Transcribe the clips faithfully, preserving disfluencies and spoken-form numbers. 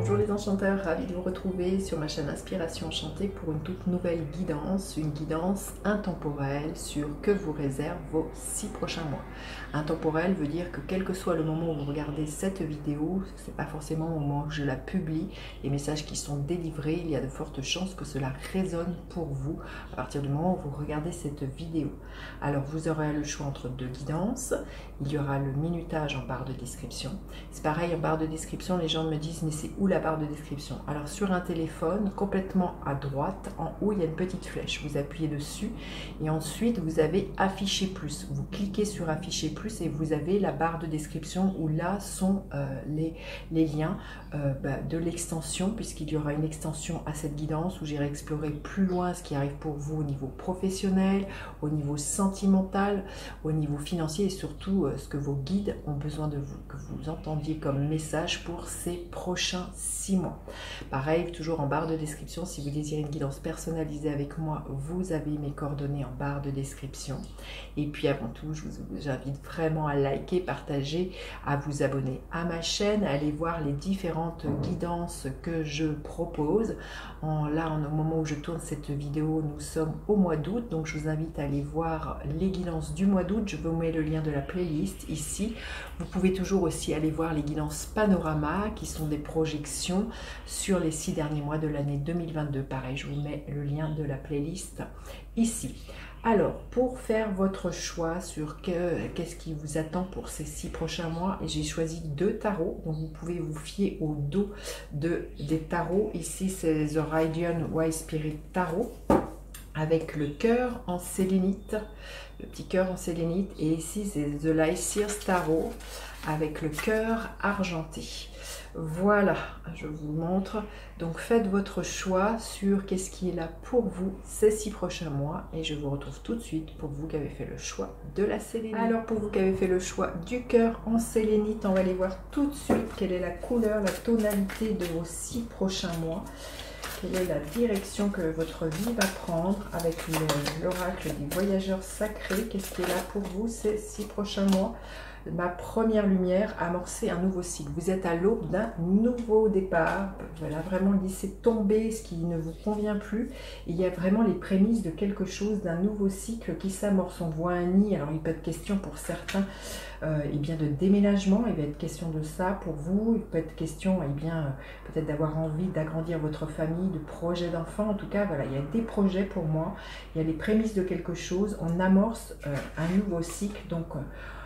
Bonjour les enchanteurs, ravi de vous retrouver sur ma chaîne Inspiration Enchantée pour une toute nouvelle guidance, une guidance intemporelle sur que vous réserve vos six prochains mois. Intemporel veut dire que quel que soit le moment où vous regardez cette vidéo, c'est pas forcément au moment où je la publie, les messages qui sont délivrés, il y a de fortes chances que cela résonne pour vous à partir du moment où vous regardez cette vidéo. Alors vous aurez le choix entre deux guidances, il y aura le minutage en barre de description. C'est pareil, en barre de description, les gens me disent mais c'est où la barre de description? Alors sur un téléphone, complètement à droite, en haut il y a une petite flèche, vous appuyez dessus et ensuite vous avez afficher plus, vous cliquez sur afficher plus et vous avez la barre de description où là sont euh, les, les liens euh, bah, de l'extension, puisqu'il y aura une extension à cette guidance où j'irai explorer plus loin ce qui arrive pour vous au niveau professionnel, au niveau sentimental, au niveau financier et surtout euh, ce que vos guides ont besoin de vous, que vous entendiez comme message pour ces prochains six mois. Pareil, toujours en barre de description, si vous désirez une guidance personnalisée avec moi, vous avez mes coordonnées en barre de description. Et puis avant tout, je vous invite vraiment à liker, partager, à vous abonner à ma chaîne, à aller voir les différentes guidances que je propose. En, là, en, au moment où je tourne cette vidéo, nous sommes au mois d'août, donc je vous invite à aller voir les guidances du mois d'août. Je vous mets le lien de la playlist ici. Vous pouvez toujours aussi aller voir les guidances panorama qui sont des projections sur les six derniers mois de l'année deux mille vingt-deux. Pareil, je vous mets le lien de la playlist ici. Alors, pour faire votre choix sur qu'est-ce qui vous attend pour ces six prochains mois, j'ai choisi deux tarots, donc vous pouvez vous fier au dos de, des tarots. Ici, c'est The Radiant White Spirit Tarot, avec le cœur en sélénite, le petit cœur en sélénite, et ici, c'est The Lycir Tarot, avec le cœur argenté. Voilà, je vous montre. Donc faites votre choix sur qu'est-ce qui est là pour vous ces six prochains mois et je vous retrouve tout de suite pour vous qui avez fait le choix de la sélénite. Alors pour vous qui avez fait le choix du cœur en sélénite, on va aller voir tout de suite quelle est la couleur, la tonalité de vos six prochains mois. Quelle est la direction que votre vie va prendre avec l'oracle des voyageurs sacrés. Qu'est-ce qui est là pour vous ces six prochains mois? Ma première lumière, amorcer un nouveau cycle. Vous êtes à l'aube d'un nouveau départ. Voilà, vraiment laisser tomber ce qui ne vous convient plus. Et il y a vraiment les prémices de quelque chose, d'un nouveau cycle qui s'amorce. On voit un nid. Alors il peut être question pour certains euh, eh bien de déménagement. Il va être question de ça pour vous. Il peut être question eh bien peut-être d'avoir envie d'agrandir votre famille, de projets d'enfants. En tout cas, voilà, il y a des projets pour moi. Il y a les prémices de quelque chose. On amorce euh, un nouveau cycle. Donc euh,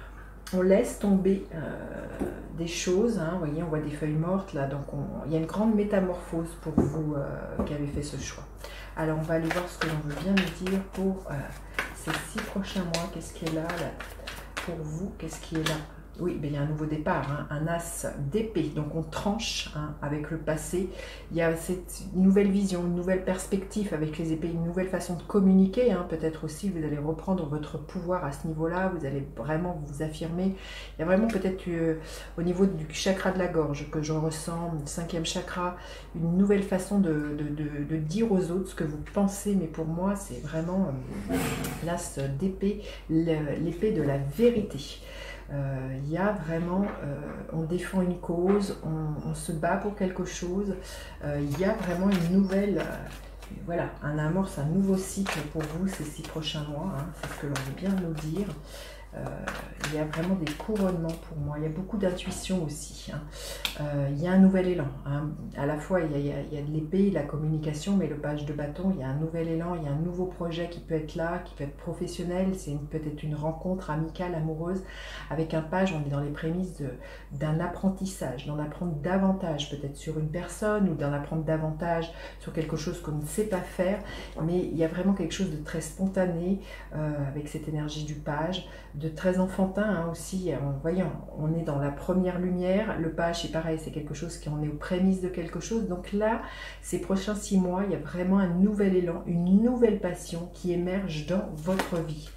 on laisse tomber euh, des choses, hein. Vous voyez, on voit des feuilles mortes là, donc on, il y a une grande métamorphose pour vous euh, qui avez fait ce choix. Alors on va aller voir ce que l'on veut bien nous dire pour euh, ces six prochains mois. Qu'est-ce qui est là, là pour vous? Qu'est-ce qui est là? Oui, ben, il y a un nouveau départ, hein, un as d'épée, donc on tranche hein, avec le passé. Il y a cette nouvelle vision, une nouvelle perspective avec les épées, une nouvelle façon de communiquer. Hein. Peut-être aussi vous allez reprendre votre pouvoir à ce niveau-là, vous allez vraiment vous affirmer. Il y a vraiment peut-être euh, au niveau du chakra de la gorge que je ressens, le cinquième chakra, une nouvelle façon de, de, de, de dire aux autres ce que vous pensez. Mais pour moi, c'est vraiment euh, l'as d'épée, l'épée de la vérité. Il euh, y a vraiment, euh, on défend une cause, on, on se bat pour quelque chose, il euh, y a vraiment une nouvelle, euh, voilà, un amorce, un nouveau cycle pour vous ces six prochains mois, hein, c'est ce que l'on veut bien nous dire. Euh, il y a vraiment des couronnements pour moi, il y a beaucoup d'intuition aussi, hein. euh, il y a un nouvel élan, hein. À la fois il y a, il y a, il y a de l'épée, la communication, mais le page de bâton, il y a un nouvel élan, il y a un nouveau projet qui peut être là, qui peut être professionnel, c'est peut-être une rencontre amicale, amoureuse, avec un page, on est dans les prémices d'un apprentissage, d'en apprendre davantage peut-être sur une personne, ou d'en apprendre davantage sur quelque chose qu'on ne sait pas faire, mais il y a vraiment quelque chose de très spontané, euh, avec cette énergie du page, de très enfantin hein, aussi. En voyant, on est dans la première lumière, le page c'est pareil, c'est quelque chose qui on est aux prémices de quelque chose. Donc là, ces prochains six mois, il y a vraiment un nouvel élan, une nouvelle passion qui émerge dans votre vie.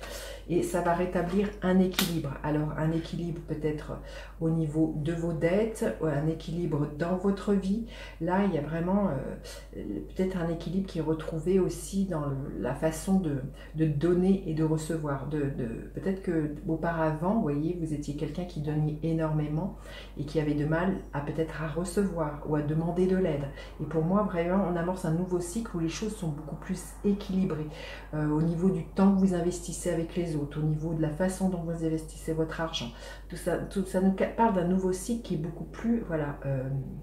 et ça va rétablir un équilibre. Alors un équilibre peut-être au niveau de vos dettes, un équilibre dans votre vie. Là, il y a vraiment euh, peut-être un équilibre qui est retrouvé aussi dans le, la façon de, de donner et de recevoir. De, de, peut-être que auparavant, vous voyez, vous étiez quelqu'un qui donnait énormément et qui avait de mal à peut-être à recevoir ou à demander de l'aide. Et pour moi, vraiment, on amorce un nouveau cycle où les choses sont beaucoup plus équilibrées. Euh, au niveau du temps que vous investissez avec les autres, au niveau de la façon dont vous investissez votre argent. Tout ça, tout ça nous parle d'un nouveau cycle qui est beaucoup plus voilà, euh,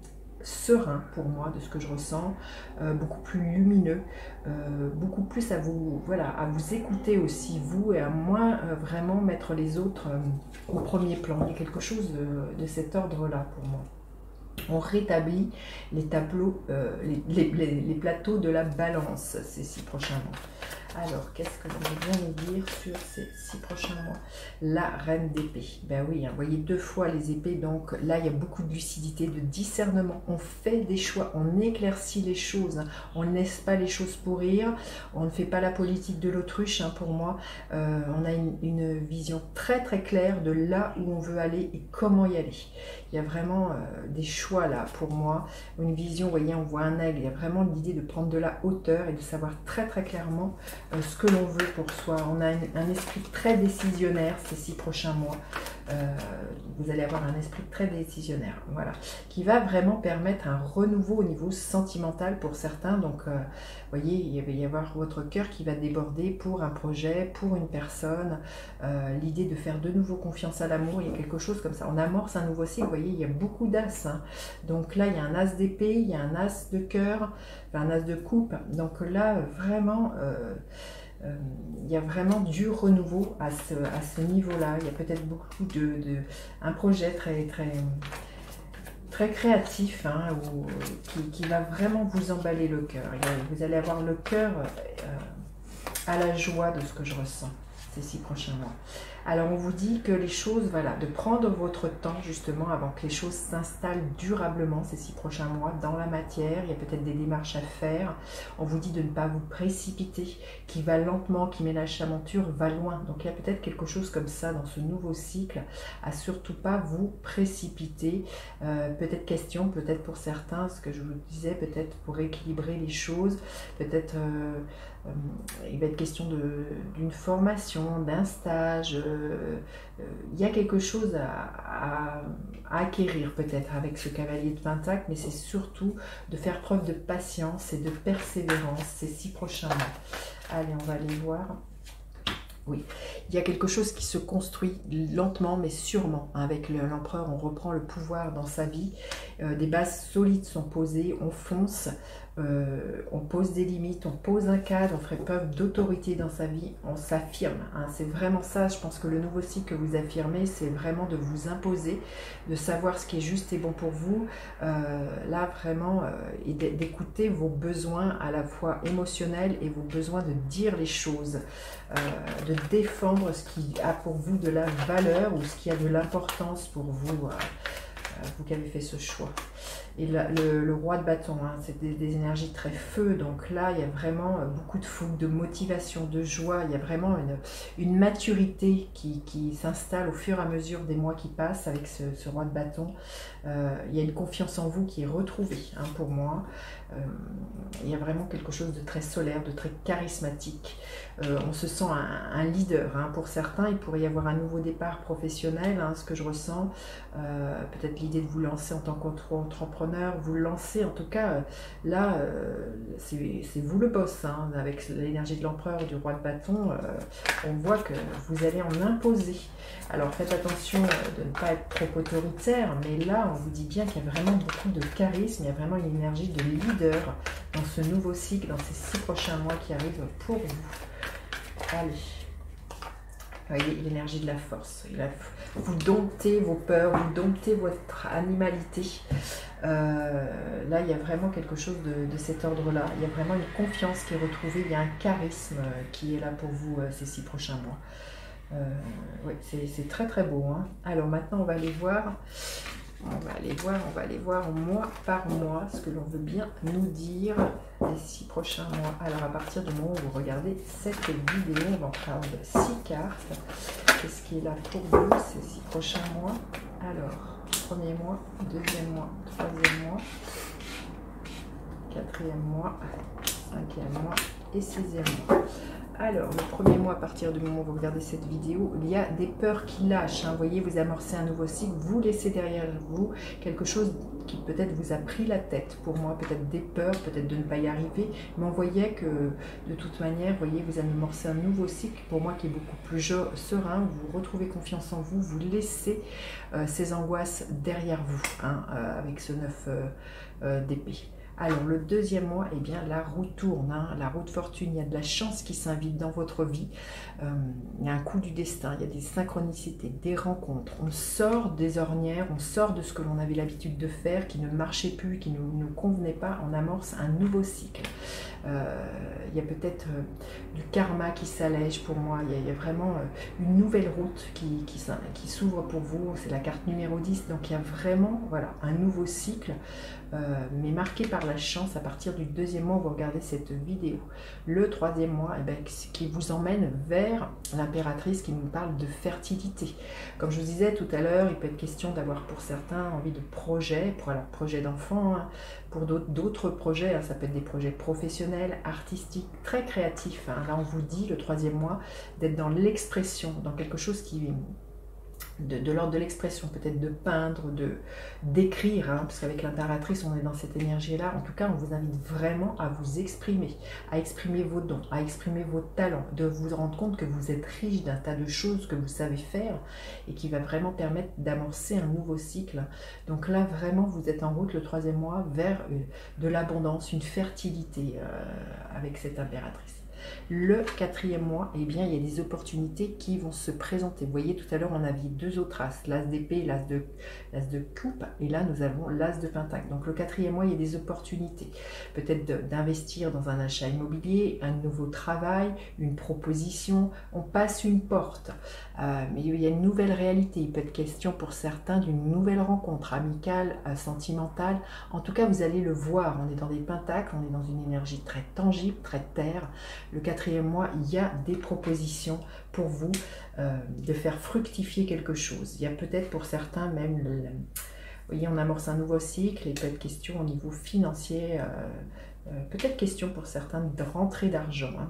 serein pour moi, de ce que je ressens, euh, beaucoup plus lumineux, euh, beaucoup plus à vous, voilà, à vous écouter aussi, vous, et à moins euh, vraiment mettre les autres euh, au premier plan. Il y a quelque chose de, de cet ordre-là pour moi. On rétablit les tableaux, euh, les, les, les, les plateaux de la balance ces six prochains mois. Alors, qu'est-ce que j'aimerais bien nous dire sur ces six prochains mois? La reine d'épée. Ben oui, hein, vous voyez deux fois les épées, donc là, il y a beaucoup de lucidité, de discernement. On fait des choix, on éclaircit les choses, hein. On ne laisse pas les choses pourrir, on ne fait pas la politique de l'autruche, hein, pour moi. Euh, on a une, une vision très très claire de là où on veut aller et comment y aller. Il y a vraiment euh, des choix là, pour moi. Une vision, vous voyez, on voit un aigle, il y a vraiment l'idée de prendre de la hauteur et de savoir très très clairement euh, ce que l'on veut pour soi. On a une, un esprit très décisionnaire ces six prochains mois. Euh, vous allez avoir un esprit très décisionnaire, voilà, qui va vraiment permettre un renouveau au niveau sentimental pour certains. Donc, euh, vous voyez, il va y avoir votre cœur qui va déborder pour un projet, pour une personne. Euh, l'idée de faire de nouveau confiance à l'amour, il y a quelque chose comme ça. On amorce un nouveau cycle, vous voyez, il y a beaucoup d'as. Hein. Donc là, il y a un as d'épée, il y a un as de cœur, enfin, un as de coupe. Donc là, vraiment... Euh, Euh, il y a vraiment du renouveau à ce, à ce niveau-là. Il y a peut-être beaucoup de, de... un projet très, très, très créatif, hein, où, qui, qui va vraiment vous emballer le cœur. Vous allez avoir le cœur euh, à la joie de ce que je ressens ces six prochains mois. Alors on vous dit que les choses, voilà, de prendre votre temps justement avant que les choses s'installent durablement ces six prochains mois dans la matière. Il y a peut-être des démarches à faire. On vous dit de ne pas vous précipiter, qui va lentement, qui ménage sa monture, va loin. Donc il y a peut-être quelque chose comme ça dans ce nouveau cycle, à surtout pas vous précipiter. Euh, peut-être question, peut-être pour certains, ce que je vous disais, peut-être pour équilibrer les choses, peut-être euh, euh, il va être question d'une formation, d'un stage. Euh, Euh, il y a quelque chose à, à, à acquérir peut-être avec ce cavalier de Pentacle, mais c'est surtout de faire preuve de patience et de persévérance ces six prochains mois. Allez, on va aller voir. Oui, il y a quelque chose qui se construit lentement mais sûrement. Avec l'empereur, on reprend le pouvoir dans sa vie. Euh, des bases solides sont posées, on fonce. Euh, on pose des limites, on pose un cadre, on ferait preuve d'autorité dans sa vie, on s'affirme. Hein. C'est vraiment ça, je pense que le nouveau cycle que vous affirmez, c'est vraiment de vous imposer, de savoir ce qui est juste et bon pour vous. Euh, là, vraiment, euh, et d'écouter vos besoins à la fois émotionnels et vos besoins de dire les choses, euh, de défendre ce qui a pour vous de la valeur ou ce qui a de l'importance pour vous, euh, vous qui avez fait ce choix. Et la, le, le roi de bâton, hein, c'est des, des énergies très feu, donc là il y a vraiment beaucoup de fougue, de motivation, de joie, il y a vraiment une, une maturité qui, qui s'installe au fur et à mesure des mois qui passent avec ce, ce roi de bâton. Euh, il y a une confiance en vous qui est retrouvée, hein, pour moi. Euh, il y a vraiment quelque chose de très solaire, de très charismatique. Euh, on se sent un, un leader, hein. Pour certains, il pourrait y avoir un nouveau départ professionnel, hein, ce que je ressens. Euh, peut-être l'idée de vous lancer en tant qu'entrepreneur, vous lancer en tout cas, là, euh, c'est vous le boss, hein, avec l'énergie de l'empereur, du roi de bâton, euh, on voit que vous allez en imposer. Alors faites attention de ne pas être trop autoritaire, mais là, on vous dit bien qu'il y a vraiment beaucoup de charisme, il y a vraiment une énergie de leader dans ce nouveau cycle, dans ces six prochains mois qui arrivent pour vous. Allez. Vous voyez, l'énergie de la force. Vous domptez vos peurs, vous domptez votre animalité. Euh, là, il y a vraiment quelque chose de, de cet ordre-là. Il y a vraiment une confiance qui est retrouvée. Il y a un charisme qui est là pour vous euh, ces six prochains mois. Euh, oui, c'est très très beau. Hein. Alors maintenant, on va aller voir On va aller voir, on va aller voir mois par mois ce que l'on veut bien nous dire les six prochains mois. Alors à partir du moment où vous regardez cette vidéo, on va prendre six cartes. Qu'est-ce qui est là pour vous ces six prochains mois? Alors, premier mois, deuxième mois, troisième mois, quatrième mois, cinquième mois et sixième mois. Alors, le premier mois, à partir du moment où vous regardez cette vidéo, il y a des peurs qui lâchent. Hein. Vous voyez, vous amorcez un nouveau cycle, vous laissez derrière vous quelque chose qui peut-être vous a pris la tête. Pour moi, peut-être des peurs, peut-être de ne pas y arriver. Mais on voyait que, de toute manière, vous voyez, vous amorcez un nouveau cycle, pour moi, qui est beaucoup plus serein. Vous retrouvez confiance en vous, vous laissez euh, ces angoisses derrière vous, hein, euh, avec ce neuf euh, euh, d'épée. Alors, le deuxième mois, eh bien, la roue tourne, hein, la roue de fortune, il y a de la chance qui s'invite dans votre vie, euh, il y a un coup du destin, il y a des synchronicités, des rencontres, on sort des ornières, on sort de ce que l'on avait l'habitude de faire, qui ne marchait plus, qui ne nous convenait pas, on amorce un nouveau cycle. Euh, il y a peut-être euh, du karma qui s'allège pour moi, il y a, il y a vraiment euh, une nouvelle route qui, qui, qui s'ouvre pour vous, c'est la carte numéro dix, donc il y a vraiment voilà, un nouveau cycle, euh, mais marqué par la chance à partir du deuxième mois où vous regardez cette vidéo. Le troisième mois, eh ben, qui vous emmène vers l'impératrice qui nous parle de fertilité. Comme je vous disais tout à l'heure, il peut être question d'avoir pour certains envie de projets, pour alors projet d'enfant, hein, pour d'autres projets, hein, ça peut être des projets professionnels, artistiques, très créatifs. Hein. Là, on vous dit, le troisième mois, d'être dans l'expression, dans quelque chose qui... de, de l'ordre de l'expression, peut-être de peindre, de d'écrire, hein, parce qu'avec l'impératrice, on est dans cette énergie-là. En tout cas, on vous invite vraiment à vous exprimer, à exprimer vos dons, à exprimer vos talents, de vous rendre compte que vous êtes riche d'un tas de choses que vous savez faire et qui va vraiment permettre d'amorcer un nouveau cycle. Donc là, vraiment, vous êtes en route le troisième mois vers de l'abondance, une fertilité euh, avec cette impératrice. Le quatrième mois, eh bien, il y a des opportunités qui vont se présenter. Vous voyez, tout à l'heure, on avait deux autres as, l'as d'épée, l'as de, l'as de coupe, et là, nous avons l'as de pentacle. Donc, le quatrième mois, il y a des opportunités. Peut-être d'investir dans un achat immobilier, un nouveau travail, une proposition. On passe une porte, euh, mais il y a une nouvelle réalité. Il peut être question pour certains d'une nouvelle rencontre amicale, euh, sentimentale. En tout cas, vous allez le voir. On est dans des pentacles, on est dans une énergie très tangible, très terre. Le quatrième mois, il y a des propositions pour vous euh, de faire fructifier quelque chose. Il y a peut-être pour certains même, le, le, vous voyez, on amorce un nouveau cycle et peut être question au niveau financier, euh, euh, peut-être question pour certains de rentrée d'argent. Hein.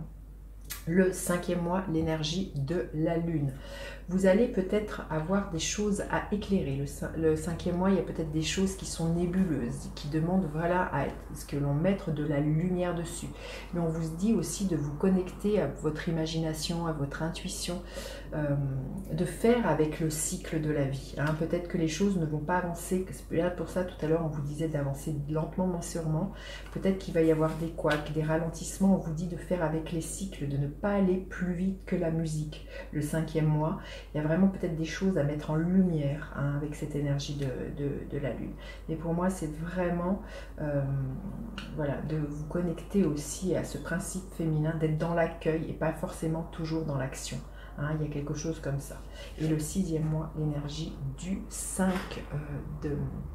Le cinquième mois, l'énergie de la lune. Vous allez peut-être avoir des choses à éclairer. Le, le cinquième mois, il y a peut-être des choses qui sont nébuleuses, qui demandent voilà, à ce que l'on mette de la lumière dessus. Mais on vous dit aussi de vous connecter à votre imagination, à votre intuition, euh, de faire avec le cycle de la vie. Hein. Peut-être que les choses ne vont pas avancer. Pour ça, tout à l'heure, on vous disait d'avancer lentement, mais sûrement. Peut-être qu'il va y avoir des couacs, des ralentissements. On vous dit de faire avec les cycles, de ne pas aller plus vite que la musique. Le cinquième mois, il y a vraiment peut-être des choses à mettre en lumière, hein, avec cette énergie de, de, de la lune. Et pour moi, c'est vraiment euh, voilà, de vous connecter aussi à ce principe féminin, d'être dans l'accueil et pas forcément toujours dans l'action. Hein, il y a quelque chose comme ça. Et le sixième mois, l'énergie du cinq euh,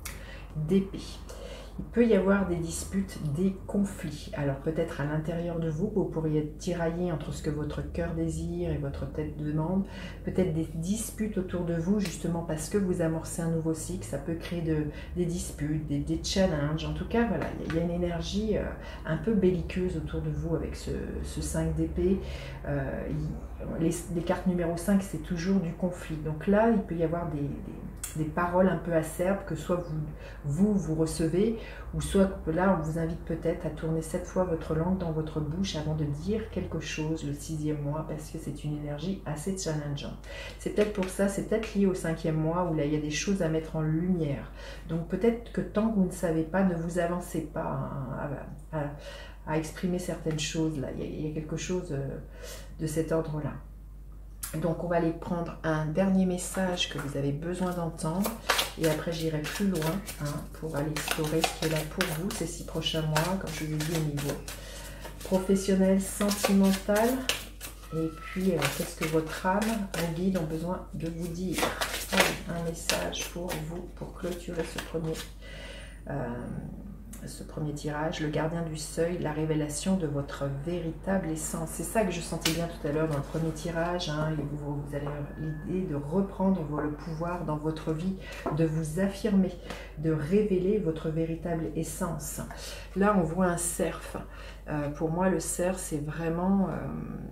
d'épée. Il peut y avoir des disputes, des conflits. Alors peut-être à l'intérieur de vous, vous pourriez être tiraillé entre ce que votre cœur désire et votre tête demande. Peut-être des disputes autour de vous, justement parce que vous amorcez un nouveau cycle. Ça peut créer de, des disputes, des, des challenges. En tout cas, voilà, il y a une énergie euh, un peu belliqueuse autour de vous avec ce, ce cinq d'épée. Euh, les, les cartes numéro cinq, c'est toujours du conflit. Donc là, il peut y avoir des... des des paroles un peu acerbes que soit vous, vous, vous recevez, ou soit là, on vous invite peut-être à tourner sept fois votre langue dans votre bouche avant de dire quelque chose le sixième mois, parce que c'est une énergie assez challengeante. C'est peut-être pour ça, c'est peut-être lié au cinquième mois, où là, il y a des choses à mettre en lumière. Donc peut-être que tant que vous ne savez pas, ne vous avancez pas à, à, à exprimer certaines choses. Là, il y a, il y a quelque chose de cet ordre-là. Donc on va aller prendre un dernier message que vous avez besoin d'entendre et après j'irai plus loin, hein, pour aller explorer ce qui est là pour vous ces six prochains mois, comme je vous ai dit, au niveau professionnel, sentimental. Et puis, euh, qu'est-ce que votre âme, vos guides ont besoin de vous dire? Allez, un message pour vous, pour clôturer ce premier, euh, ce premier tirage. Le gardien du seuil, la révélation de votre véritable essence. C'est ça que je sentais bien tout à l'heure dans le premier tirage. Hein, et vous, vous avez l'idée de reprendre le pouvoir dans votre vie, de vous affirmer, de révéler votre véritable essence. Là, on voit un cerf. Euh, pour moi, le cerf, c'est vraiment... Euh,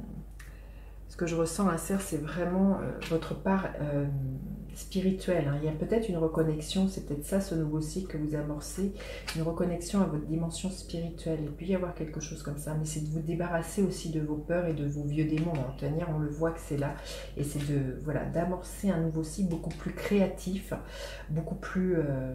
ce que je ressens, un cerf, c'est vraiment euh, votre part euh, spirituelle. Hein. Il y a peut-être une reconnexion, c'est peut-être ça ce nouveau cycle que vous amorcez, une reconnexion à votre dimension spirituelle. Il peut y avoir quelque chose comme ça, mais c'est de vous débarrasser aussi de vos peurs et de vos vieux démons. En tenir, on le voit que c'est là, et c'est de voilà d'amorcer un nouveau cycle beaucoup plus créatif, beaucoup plus euh,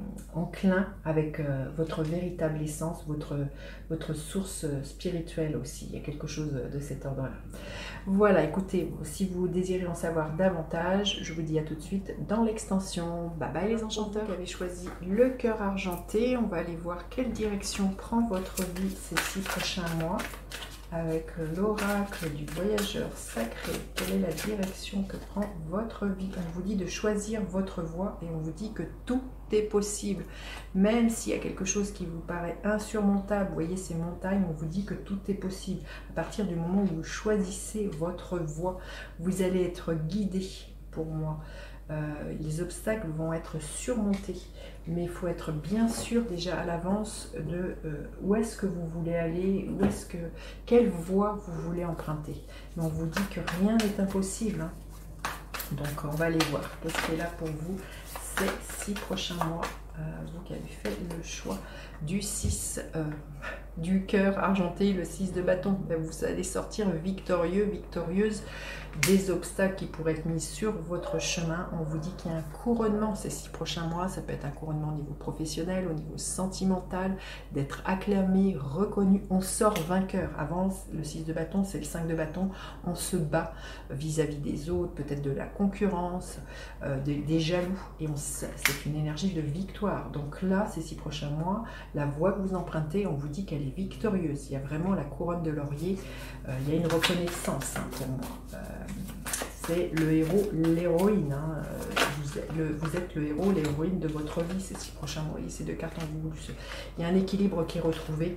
enclin avec euh, votre véritable essence, votre, votre source spirituelle aussi. Il y a quelque chose de cet ordre-là. Voilà, écoutez, si vous désirez en savoir davantage, je vous dis à tout de suite dans l'extension. Bye bye les enchanteurs. Vous avez choisi le cœur argenté. On va aller voir quelle direction prend votre vie ces six prochains mois. Avec l'oracle du voyageur sacré, quelle est la direction que prend votre vie? On vous dit de choisir votre voie et on vous dit que tout est possible. Même s'il y a quelque chose qui vous paraît insurmontable, vous voyez ces montagnes, on vous dit que tout est possible. À partir du moment où vous choisissez votre voie, vous allez être guidé pour moi. Euh, les obstacles vont être surmontés, mais il faut être bien sûr déjà à l'avance de euh, où est-ce que vous voulez aller, où est-ce que, quelle voie vous voulez emprunter. Mais on vous dit que rien n'est impossible. Hein. Donc on va aller voir. Qu'est-ce qui est là pour vous ces six prochains mois, euh, vous qui avez fait le choix du six euh, du cœur argenté, le six de bâton. Ben, vous allez sortir victorieux, victorieuse des obstacles qui pourraient être mis sur votre chemin. On vous dit qu'il y a un couronnement ces six prochains mois. Ça peut être un couronnement au niveau professionnel, au niveau sentimental, d'être acclamé, reconnu. On sort vainqueur. Avant, le six de bâton, c'est le cinq de bâton. On se bat vis-à-vis des autres, peut-être de la concurrence, euh, des, des jaloux. Et c'est une énergie de victoire. Donc là, ces six prochains mois, la voie que vous empruntez, on vous dit qu'elle est victorieuse. Il y a vraiment la couronne de laurier. Euh, il y a une reconnaissance hein, pour moi. Euh, c'est le héros, l'héroïne. Hein. Vous, vous êtes le héros, l'héroïne de votre vie ces six prochains mois. Ces deux cartes en vous. Il y a un équilibre qui est retrouvé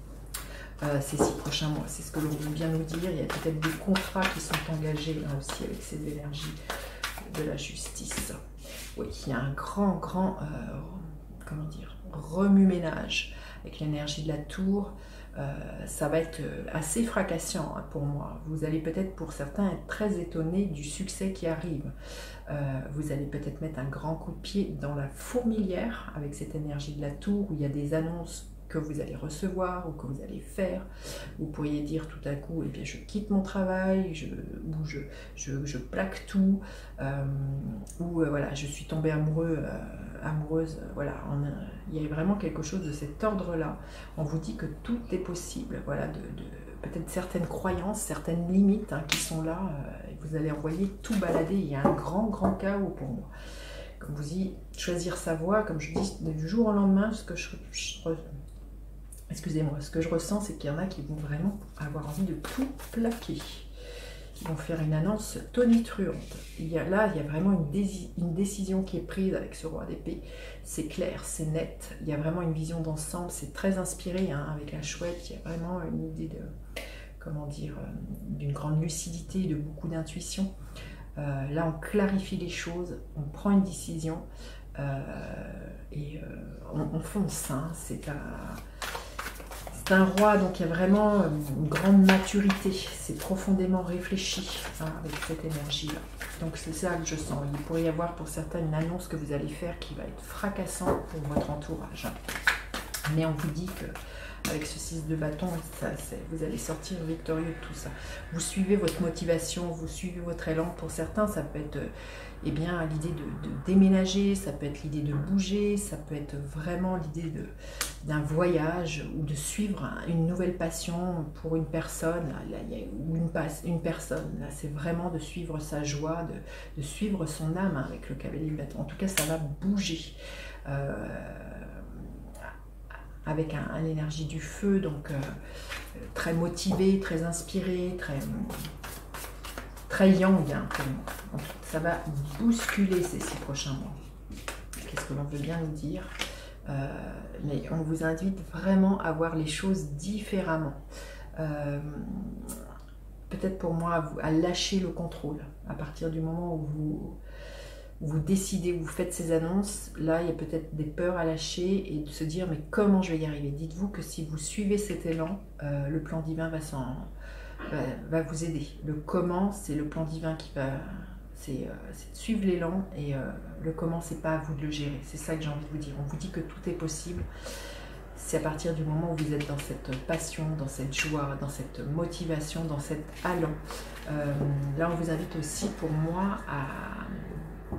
euh, ces six prochains mois. C'est ce que l'on vient nous dire. Il y a peut-être des contrats qui sont engagés là aussi avec ces énergies de la justice. Oui, il y a un grand, grand, euh, comment dire, remue-ménage avec l'énergie de la tour. Euh, ça va être assez fracassant hein, pour moi. Vous allez peut-être pour certains être très étonnés du succès qui arrive. Euh, vous allez peut-être mettre un grand coup de pied dans la fourmilière avec cette énergie de la tour où il y a des annonces que vous allez recevoir ou que vous allez faire. Vous pourriez dire tout à coup, eh bien, je quitte mon travail, je, ou je, je, je plaque tout, euh, ou euh, voilà, je suis tombée amoureux, euh, amoureuse. Euh, voilà, on a, il y a vraiment quelque chose de cet ordre-là. On vous dit que tout est possible. Voilà, de, de peut-être certaines croyances, certaines limites hein, qui sont là. Euh, et vous allez envoyer tout balader. Il y a un grand, grand chaos pour moi. Comme vous dites, choisir sa voie, comme je dis, du jour au lendemain, ce que je, je Excusez-moi, ce que je ressens, c'est qu'il y en a qui vont vraiment avoir envie de tout plaquer. Ils vont faire une annonce tonitruante. Il y a, là, il y a vraiment une, dé une décision qui est prise avec ce roi d'épée. C'est clair, c'est net. Il y a vraiment une vision d'ensemble. C'est très inspiré hein, avec la chouette. Il y a vraiment une idée de, comment dire, d'une grande lucidité, de beaucoup d'intuition. Euh, là, on clarifie les choses, on prend une décision euh, et euh, on, on fonce. Hein. C'est un... C'est un roi, donc il y a vraiment une grande maturité, c'est profondément réfléchi hein, avec cette énergie-là. Donc c'est ça que je sens. Il pourrait y avoir pour certains une annonce que vous allez faire qui va être fracassante pour votre entourage. Mais on vous dit que avec ce six de bâton, ça, vous allez sortir victorieux de tout ça. Vous suivez votre motivation, vous suivez votre élan. Pour certains, ça peut être eh bien l'idée de, de déménager, ça peut être l'idée de bouger, ça peut être vraiment l'idée d'un voyage ou de suivre une nouvelle passion pour une personne. Là, là, il y a une, une personne, là c'est vraiment de suivre sa joie, de, de suivre son âme hein, avec le cavalier de bâton. En tout cas, ça va bouger. Euh, avec un, un énergie du feu, donc euh, très motivé, très inspiré, très très yang hein, pour moi. Donc, ça va bousculer ces six prochains mois. Qu'est-ce que l'on veut bien nous dire? euh, Mais on vous invite vraiment à voir les choses différemment. Euh, Peut-être pour moi, à, vous, à lâcher le contrôle. À partir du moment où vous, vous décidez, vous faites ces annonces, là, il y a peut-être des peurs à lâcher et de se dire, mais comment je vais y arriver? Dites-vous que si vous suivez cet élan, euh, le plan divin va, va, va vous aider. Le comment, c'est le plan divin qui va... C'est euh, de suivre l'élan et euh, le comment, c'est pas à vous de le gérer. C'est ça que j'ai envie de vous dire. On vous dit que tout est possible. C'est à partir du moment où vous êtes dans cette passion, dans cette joie, dans cette motivation, dans cet allant. Euh, là, on vous invite aussi, pour moi, à,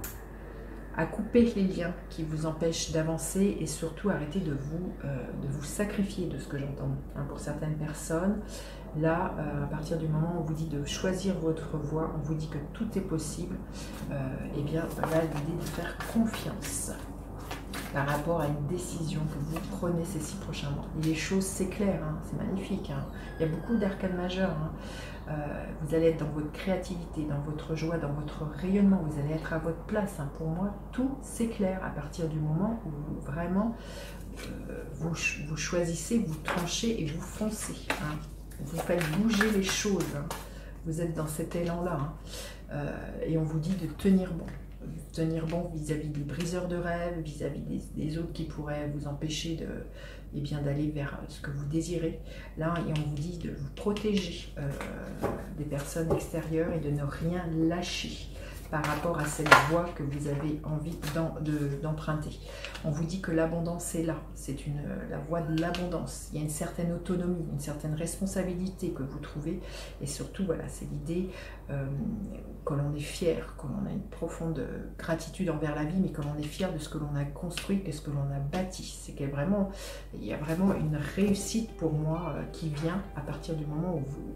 à couper les liens qui vous empêchent d'avancer et surtout arrêter de vous, euh, de vous sacrifier, de ce que j'entends. Hein, pour certaines personnes, là, euh, à partir du moment où on vous dit de choisir votre voie, on vous dit que tout est possible, euh, et bien là, l'idée de faire confiance par rapport à une décision que vous prenez ces six prochains mois. Et les choses s'éclairent, hein, c'est magnifique. Hein. Il y a beaucoup d'arcanes majeurs. Hein. Euh, vous allez être dans votre créativité, dans votre joie, dans votre rayonnement. Vous allez être à votre place. Hein. Pour moi, tout s'éclaire à partir du moment où vous, vraiment euh, vous, vous choisissez, vous tranchez et vous foncez. Hein. Vous faites bouger les choses. Hein. Vous êtes dans cet élan-là. Hein. Euh, et on vous dit de tenir bon. Tenir bon vis-à-vis des briseurs de rêves, vis-à-vis des, des autres qui pourraient vous empêcher de, eh bien, d'aller vers ce que vous désirez. Là, et on vous dit de vous protéger euh, des personnes extérieures et de ne rien lâcher par rapport à cette voie que vous avez envie d'emprunter. On vous dit que l'abondance est là, c'est une la voie de l'abondance. Il y a une certaine autonomie, une certaine responsabilité que vous trouvez, et surtout, voilà, c'est l'idée euh, que l'on est fier, que l'on a une profonde gratitude envers la vie, mais que l'on est fier de ce que l'on a construit, de ce que l'on a bâti. C'est qu'il y a vraiment, il y a vraiment une réussite pour moi euh, qui vient à partir du moment où vous,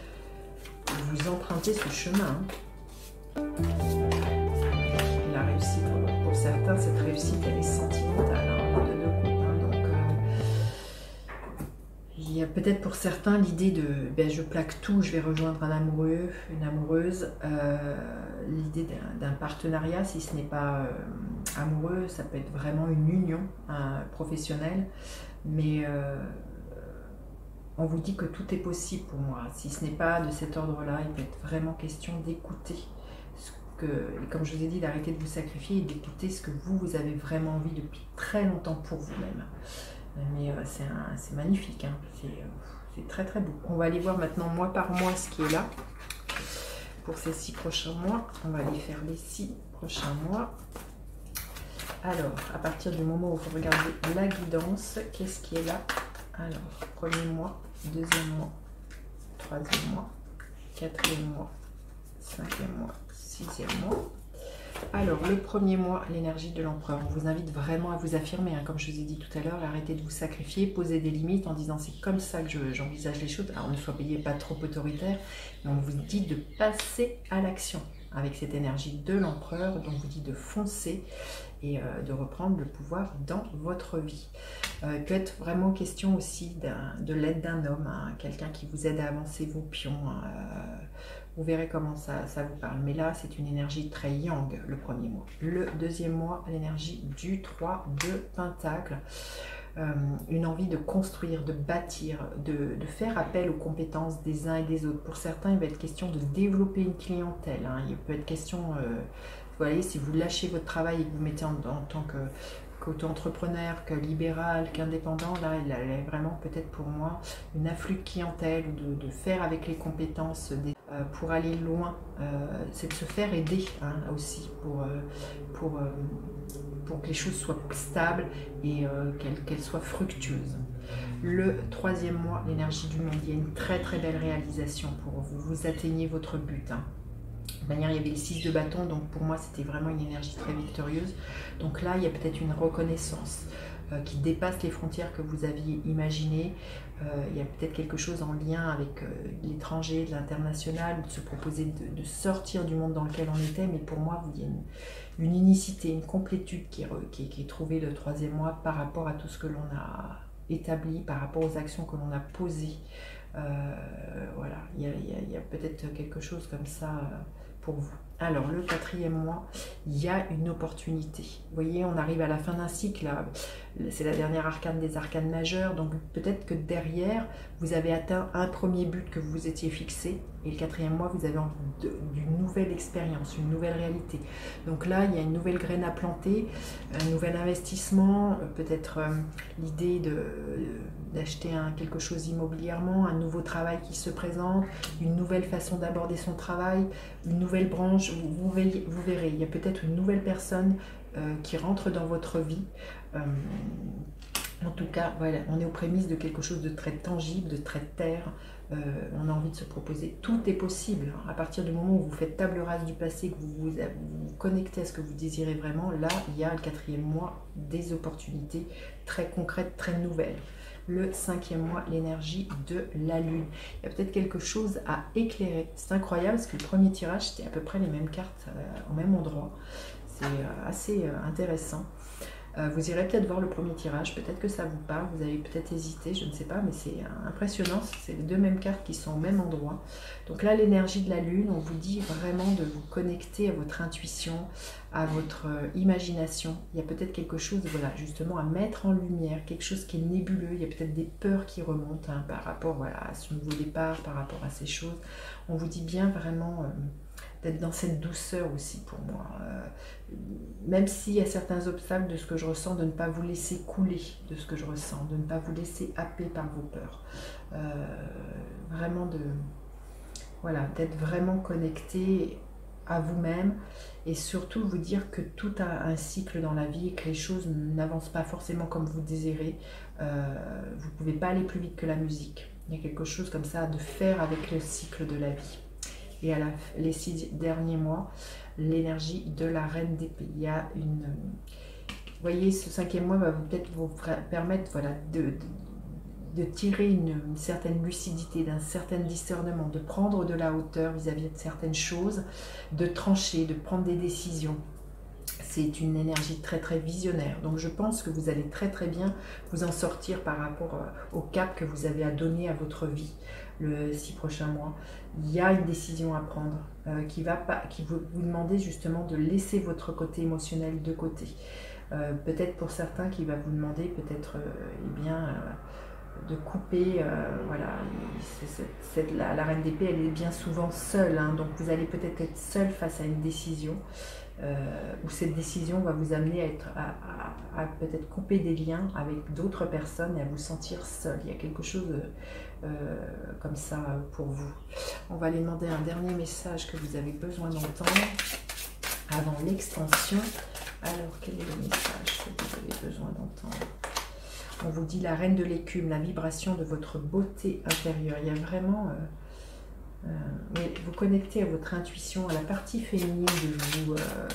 où vous empruntez ce chemin. Hein. La réussite, pour certains, cette réussite, elle est sentimentale, hein, de deux coups, hein, donc euh, il y a peut-être pour certains l'idée de ben, je plaque tout, je vais rejoindre un amoureux, une amoureuse, euh, l'idée d'un partenariat, si ce n'est pas euh, amoureux, ça peut être vraiment une union hein, professionnelle, mais euh, on vous dit que tout est possible pour moi. Si ce n'est pas de cet ordre-là, il peut être vraiment question d'écouter. Que, comme je vous ai dit, d'arrêter de vous sacrifier et d'écouter ce que vous, vous avez vraiment envie depuis très longtemps pour vous-même. Mais euh, c'est magnifique, hein. C'est euh, très très beau. On va aller voir maintenant mois par mois ce qui est là. Pour ces six prochains mois, on va aller faire les six prochains mois. Alors, à partir du moment où vous regardez la guidance, qu'est-ce qui est là? Alors, premier mois, deuxième mois, troisième mois, quatrième mois, cinquième mois, sixième mois. Alors, le premier mois, l'énergie de l'empereur. On vous invite vraiment à vous affirmer, hein, comme je vous ai dit tout à l'heure, arrêtez de vous sacrifier, poser des limites en disant c'est comme ça que j'envisage les choses. Alors, ne soyez pas trop autoritaire, mais on vous dit de passer à l'action avec cette énergie de l'empereur, donc on vous dit de foncer et euh, de reprendre le pouvoir dans votre vie. Euh, il peut être vraiment question aussi de l'aide d'un homme, hein, quelqu'un qui vous aide à avancer vos pions. Euh, vous verrez comment ça, ça vous parle. Mais là, c'est une énergie très yang, le premier mois. Le deuxième mois, l'énergie du trois de Pentacle. Euh, une envie de construire, de bâtir, de, de faire appel aux compétences des uns et des autres. Pour certains, il va être question de développer une clientèle. Hein. Il peut être question, euh, vous voyez, si vous lâchez votre travail et que vous mettez en, en tant que qu'auto-entrepreneur, que libéral, qu'indépendant, là, il a vraiment peut-être pour moi une afflux de clientèle, de, de faire avec les compétences des, euh, pour aller loin. Euh, c'est de se faire aider hein, aussi pour, euh, pour, euh, pour que les choses soient stables et euh, qu'elles qu'elles soient fructueuses. Le troisième mois, l'énergie du monde, il y a une très très belle réalisation pour vous, vous atteignez votre but. Hein. De toute manière, il y avait le six de bâton, donc pour moi, c'était vraiment une énergie très victorieuse. Donc là, il y a peut-être une reconnaissance euh, qui dépasse les frontières que vous aviez imaginées. Euh, il y a peut-être quelque chose en lien avec euh, l'étranger, l'international, de se proposer de, de sortir du monde dans lequel on était. Mais pour moi, il y a une, une unicité, une complétude qui est, qui, est, qui est trouvée le troisième mois par rapport à tout ce que l'on a établi, par rapport aux actions que l'on a posées Euh, voilà, il y a, a, a peut-être quelque chose comme ça euh, pour vous. Alors, le quatrième mois, il y a une opportunité. Vous voyez, on arrive à la fin d'un cycle. C'est la dernière arcane des arcanes majeures. Donc, peut-être que derrière, vous avez atteint un premier but que vous vous étiez fixé. Et le quatrième mois, vous avez envie d'une nouvelle expérience, une nouvelle réalité. Donc là, il y a une nouvelle graine à planter, un nouvel investissement, peut-être euh, l'idée d'acheter quelque chose immobilièrement, un nouveau travail qui se présente, une nouvelle façon d'aborder son travail, une nouvelle branche. Vous, vous, verrez, vous verrez, il y a peut-être une nouvelle personne euh, qui rentre dans votre vie. Euh, en tout cas, voilà, on est aux prémices de quelque chose de très tangible, de très terre. Euh, on a envie de se proposer. Tout est possible. À partir du moment où vous faites table rase du passé, que vous vous, vous vous connectez à ce que vous désirez vraiment, là, il y a le quatrième mois des opportunités très concrètes, très nouvelles. Le cinquième mois, l'énergie de la lune. Il y a peut-être quelque chose à éclairer. C'est incroyable parce que le premier tirage, c'était à peu près les mêmes cartes euh, au même endroit. C'est euh, assez euh, intéressant. Euh, vous irez peut-être voir le premier tirage, peut-être que ça vous parle, vous avez peut-être hésité, je ne sais pas, mais c'est impressionnant, c'est les deux mêmes cartes qui sont au même endroit. Donc là, l'énergie de la lune, on vous dit vraiment de vous connecter à votre intuition, à votre euh, imagination. Il y a peut-être quelque chose, voilà, justement à mettre en lumière, quelque chose qui est nébuleux, il y a peut-être des peurs qui remontent hein, par rapport voilà, à ce nouveau départ, par rapport à ces choses. On vous dit bien vraiment... Euh, d'être dans cette douceur aussi pour moi. Euh, même s'il y a certains obstacles de ce que je ressens, de ne pas vous laisser couler de ce que je ressens, de ne pas vous laisser happer par vos peurs. Euh, vraiment de... Voilà, d'être vraiment connecté à vous-même et surtout vous dire que tout a un cycle dans la vie et que les choses n'avancent pas forcément comme vous désirez. Euh, vous ne pouvez pas aller plus vite que la musique. Il y a quelque chose comme ça de faire avec le cycle de la vie. Et à la, les six derniers mois, l'énergie de la reine d'épée. Il y a une... Vous voyez, ce cinquième mois va peut-être vous permettre voilà, de, de, de tirer une, une certaine lucidité, d'un certain discernement, de prendre de la hauteur vis-à-vis de certaines choses, de trancher, de prendre des décisions. C'est une énergie très très visionnaire. Donc je pense que vous allez très très bien vous en sortir par rapport au cap que vous avez à donner à votre vie le six prochains mois. Il y a une décision à prendre euh, qui va pas, qui vous, vous demander justement de laisser votre côté émotionnel de côté. Euh, peut-être pour certains qui va vous demander peut-être euh, eh bien euh, de couper, euh, voilà, c'est, c'est, la, la reine d'épée elle est bien souvent seule, hein, donc vous allez peut-être être seul face à une décision. Euh, où cette décision va vous amener à, être, à, à, à peut-être couper des liens avec d'autres personnes et à vous sentir seul. Il y a quelque chose euh, comme ça pour vous. On va aller demander un dernier message que vous avez besoin d'entendre avant l'extension. Alors, quel est le message que vous avez besoin d'entendre? On vous dit la reine de l'écume, la vibration de votre beauté intérieure. Il y a vraiment... Euh, Euh, mais vous connectez à votre intuition, à la partie féminine de vous, euh,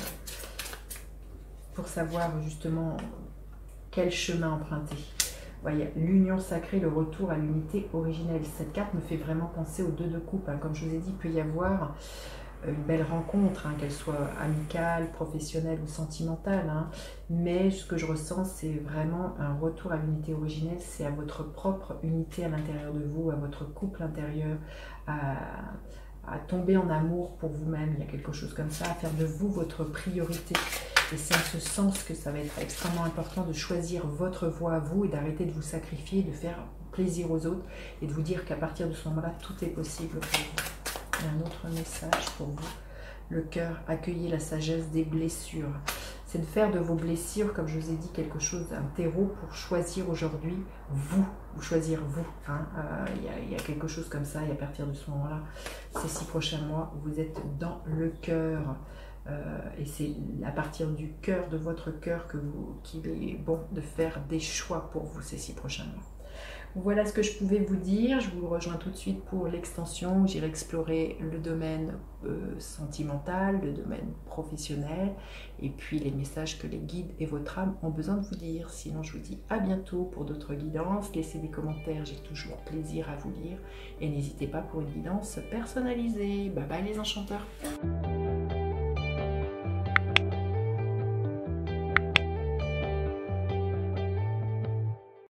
pour savoir justement quel chemin emprunter. Voyez, l'union sacrée, le retour à l'unité originelle. Cette carte me fait vraiment penser aux deux de coupe. Hein. Comme je vous ai dit, il peut y avoir une belle rencontre, hein, qu'elle soit amicale, professionnelle ou sentimentale. Hein. Mais ce que je ressens, c'est vraiment un retour à l'unité originelle. C'est à votre propre unité à l'intérieur de vous, à votre couple intérieur, à, à tomber en amour pour vous-même. Il y a quelque chose comme ça, à faire de vous votre priorité. Et c'est en ce sens que ça va être extrêmement important de choisir votre voie à vous et d'arrêter de vous sacrifier, de faire plaisir aux autres et de vous dire qu'à partir de ce moment-là, tout est possible pour vous. Et un autre message pour vous. Le cœur, accueillez la sagesse des blessures. C'est de faire de vos blessures, comme je vous ai dit, quelque chose, un terreau pour choisir aujourd'hui vous, ou choisir vous. Hein. Euh, il y a, il y a quelque chose comme ça, et à partir de ce moment-là, ces six prochains mois, vous êtes dans le cœur. Euh, et c'est à partir du cœur, de votre cœur, que vous, qu'il est bon de faire des choix pour vous ces six prochains mois. Voilà ce que je pouvais vous dire. Je vous rejoins tout de suite pour l'extension. J'irai explorer le domaine euh, sentimental, le domaine professionnel et puis les messages que les guides et votre âme ont besoin de vous dire. Sinon, je vous dis à bientôt pour d'autres guidances. Laissez des commentaires, j'ai toujours plaisir à vous lire. Et n'hésitez pas pour une guidance personnalisée. Bye bye les enchanteurs.